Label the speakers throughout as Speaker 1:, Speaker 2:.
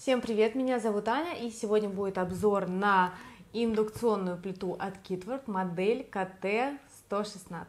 Speaker 1: Всем привет, меня зовут Аня, и сегодня будет обзор на индукционную плиту от Kitword, модель KT116.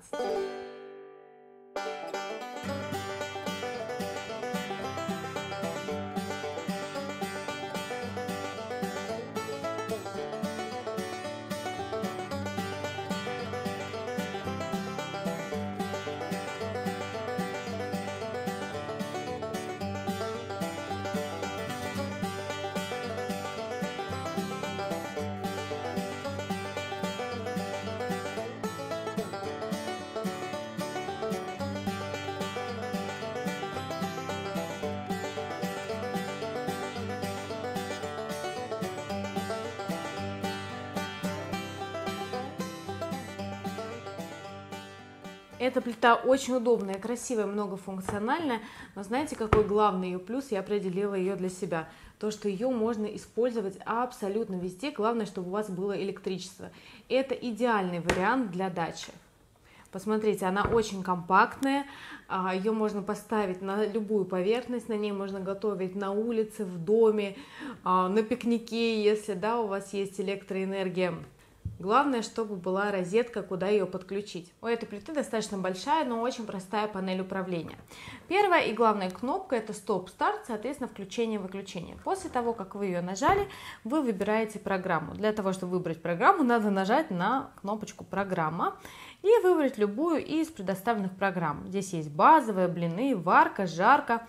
Speaker 1: Эта плита очень удобная, красивая, многофункциональная, но знаете, какой главный ее плюс? Я определила ее для себя. То, что ее можно использовать абсолютно везде, главное, чтобы у вас было электричество. Это идеальный вариант для дачи. Посмотрите, она очень компактная, ее можно поставить на любую поверхность, на ней можно готовить на улице, в доме, на пикнике, если у вас есть электроэнергия. Главное, чтобы была розетка, куда ее подключить. У этой плиты достаточно большая, но очень простая панель управления. Первая и главная кнопка — это стоп-старт, соответственно, включение-выключение. После того, как вы ее нажали, вы выбираете программу. Для того, чтобы выбрать программу, надо нажать на кнопочку «Программа» и выбрать любую из предоставленных программ. Здесь есть базовая, блины, варка, жарка,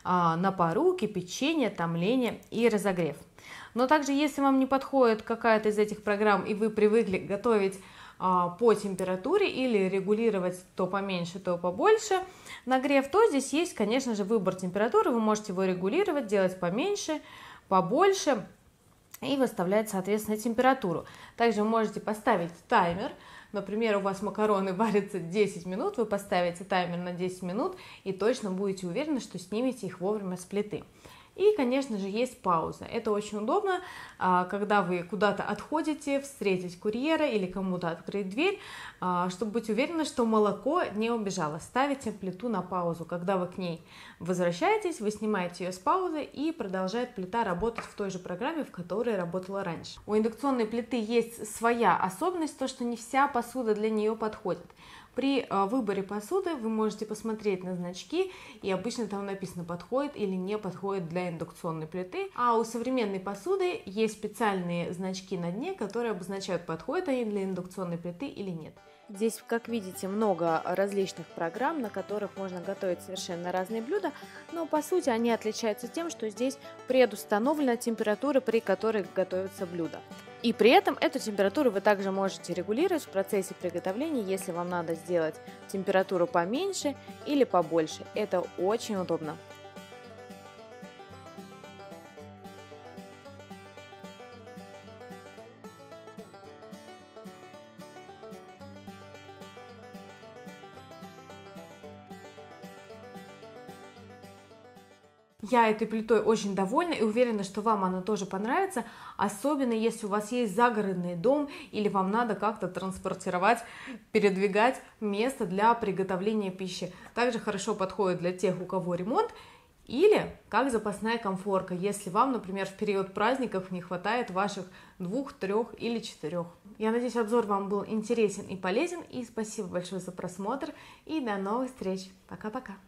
Speaker 1: на пару, кипячение, томление и разогрев. Но также, если вам не подходит какая-то из этих программ и вы привыкли готовить по температуре или регулировать то поменьше, то побольше нагрев, то здесь есть, конечно же, выбор температуры. Вы можете его регулировать, делать поменьше, побольше и выставлять, соответственно, температуру. Также вы можете поставить таймер. Например, у вас макароны варятся 10 минут, вы поставите таймер на 10 минут и точно будете уверены, что снимете их вовремя с плиты. И, конечно же, есть пауза. Это очень удобно, когда вы куда-то отходите, встретить курьера или кому-то открыть дверь, чтобы быть уверены, что молоко не убежало. Ставите плиту на паузу. Когда вы к ней возвращаетесь, вы снимаете ее с паузы и продолжает плита работать в той же программе, в которой работала раньше. У индукционной плиты есть своя особенность, то, что не вся посуда для нее подходит. При выборе посуды вы можете посмотреть на значки, и обычно там написано, подходит или не подходит для индукционной плиты. А у современной посуды есть специальные значки на дне, которые обозначают, подходят они для индукционной плиты или нет. Здесь, как видите, много различных программ, на которых можно готовить совершенно разные блюда, но по сути они отличаются тем, что здесь предустановлена температура, при которой готовится блюдо. И при этом эту температуру вы также можете регулировать в процессе приготовления, если вам надо сделать температуру поменьше или побольше. Это очень удобно. Я этой плитой очень довольна и уверена, что вам она тоже понравится, особенно если у вас есть загородный дом или вам надо как-то транспортировать, передвигать место для приготовления пищи. Также хорошо подходит для тех, у кого ремонт, или как запасная комфорка, если вам, например, в период праздников не хватает ваших 2, 3 или 4. Я надеюсь, обзор вам был интересен и полезен, и спасибо большое за просмотр, и до новых встреч. Пока-пока!